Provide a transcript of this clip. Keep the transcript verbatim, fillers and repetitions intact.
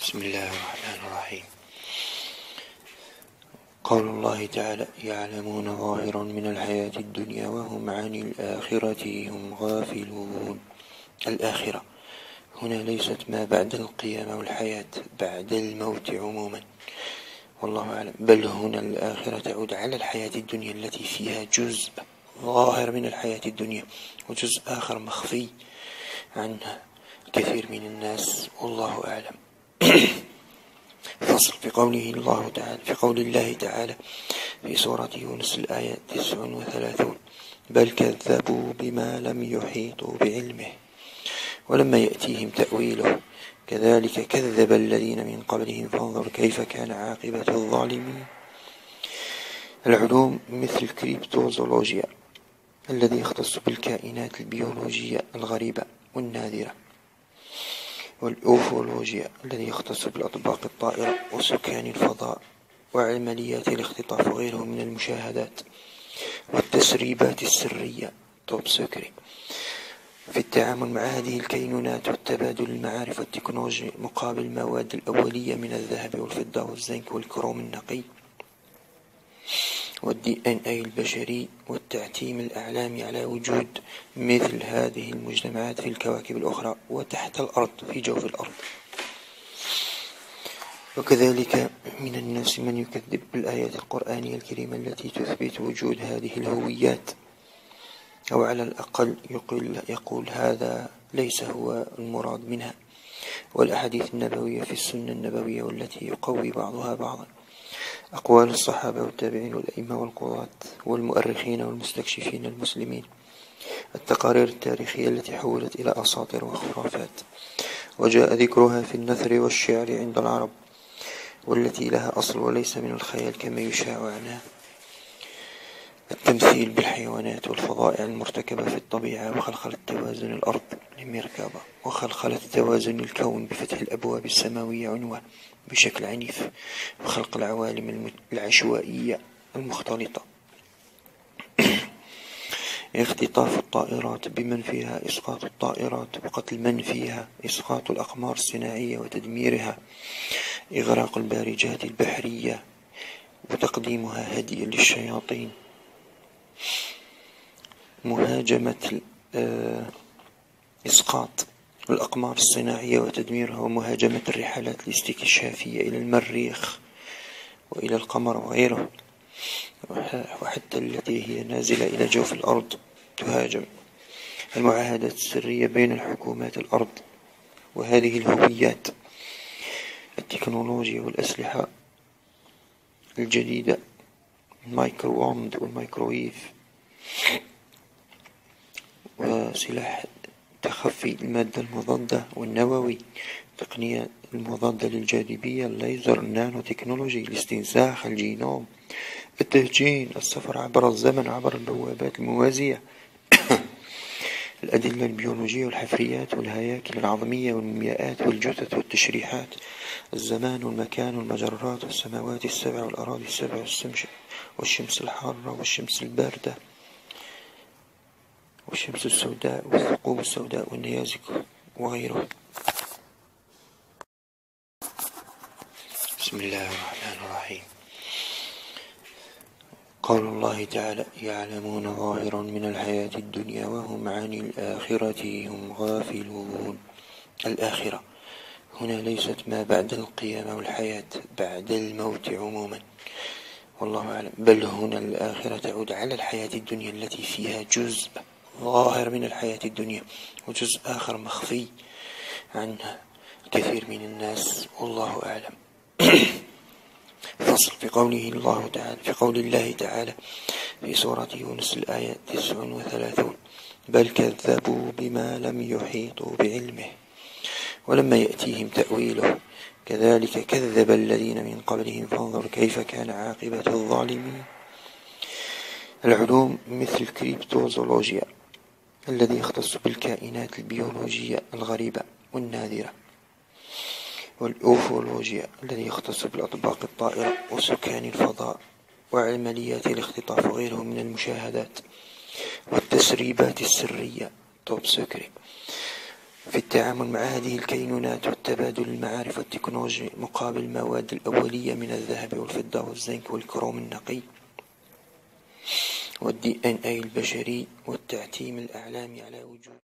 بسم الله الرحمن الرحيم. قول الله تعالى: يعلمون ظاهرا من الحياة الدنيا وهم عن الآخرة هم غافلون. الآخرة هنا ليست ما بعد القيامة والحياة بعد الموت عموما، والله أعلم، بل هنا الآخرة تعود على الحياة الدنيا التي فيها جزء ظاهر من الحياة الدنيا وجزء آخر مخفي عنها كثير من الناس، والله أعلم. فصل في قوله الله تعالى في قول الله تعالى في سورة يونس الآية تسع وثلاثون: بل كذبوا بما لم يحيطوا بعلمه ولما يأتيهم تأويله كذلك كذب الذين من قبلهم فانظر كيف كان عاقبة الظالمين. العلوم مثل الكريبتوزولوجيا الذي يختص بالكائنات البيولوجية الغريبة والنادرة، والأوفولوجيا الذي يختص بالأطباق الطائرة وسكان الفضاء وعمليات الاختطاف وغيره من المشاهدات، والتسريبات السرية توب سكري في التعامل مع هذه الكينونات وتبادل المعارف والتكنولوجيا مقابل المواد الأولية من الذهب والفضة والزنك والكروم النقي والدي ان اي البشري، والتعتيم الأعلامي على وجود مثل هذه المجتمعات في الكواكب الأخرى وتحت الأرض في جوف الأرض. وكذلك من الناس من يكذب بالآيات القرآنية الكريمة التي تثبت وجود هذه الهويات، أو على الأقل يقول, يقول هذا ليس هو المراد منها، والأحاديث النبوية في السنة النبوية والتي يقوي بعضها بعضا، أقوال الصحابة والتابعين والأئمة والقضاة والمؤرخين والمستكشفين المسلمين، التقارير التاريخية التي حولت إلى أساطير وخرافات وجاء ذكرها في النثر والشعر عند العرب، والتي لها أصل وليس من الخيال كما يشاع عنها، التمثيل بالحيوانات والفظائع المرتكبة في الطبيعة وخلخلة توازن الأرض لمركبة وخلخلة توازن الكون بفتح الأبواب السماوية عنوة بشكل عنيف وخلق العوالم العشوائية المختلطة، اختطاف الطائرات بمن فيها إسقاط الطائرات وقتل من فيها إسقاط الأقمار الصناعية وتدميرها، إغراق البارجات البحرية وتقديمها هديا للشياطين، مهاجمة إسقاط الأقمار الصناعية وتدميرها ومهاجمة الرحلات الاستكشافية إلى المريخ وإلى القمر وغيره، وحتى التي هي نازلة إلى جوف الأرض تهاجم، المعاهدات السرية بين الحكومات الأرض وهذه الهويات، التكنولوجيا والأسلحة الجديدة، المايكرو ووند والمايكرويف، وسلاح تخفي المادة المضادة والنووي، تقنية المضادة للجاذبية، الليزر، النانو تكنولوجي، الاستنساخ، الجينوم، التهجين، السفر عبر الزمن عبر البوابات الموازية، الأدلة البيولوجية والحفريات والهياكل العظمية والمومياءات والجثث والتشريحات، الزمان والمكان والمجرات والسماوات السبع والأراضي السبع والشمس الحارة والشمس الباردة والشمس السوداء والثقوب السوداء والنيازك وغيره. بسم الله الرحمن الرحيم. قول الله تعالى: يعلمون ظاهرا من الحياة الدنيا وهم عن الآخرة هم غافلون. الآخرة هنا ليست ما بعد القيامة والحياة بعد الموت عموما، والله أعلم، بل هنا الآخرة تعود على الحياة الدنيا التي فيها جزء ظاهر من الحياة الدنيا وجزء آخر مخفي عنها كثير من الناس، والله أعلم. فصل في قوله الله تعالى في قول الله تعالى في سورة يونس الآية تسع وثلاثون: بل كذبوا بما لم يحيطوا بعلمه ولما يأتيهم تأويله كذلك كذب الذين من قبلهم فانظر كيف كان عاقبة الظالمين. العلوم مثل الكريبتوزولوجيا الذي يختص بالكائنات البيولوجية الغريبة والنادرة، والأوفولوجيا الذي يختص بالأطباق الطائرة وسكان الفضاء وعمليات الاختطاف وغيره من المشاهدات، والتسريبات السرية توب سكري في التعامل مع هذه الكينونات وتبادل المعارف والتكنولوجيا مقابل المواد الأولية من الذهب والفضة والزنك والكروم النقي والدي إن إيه البشري والتعتيم الأعلامي على وجود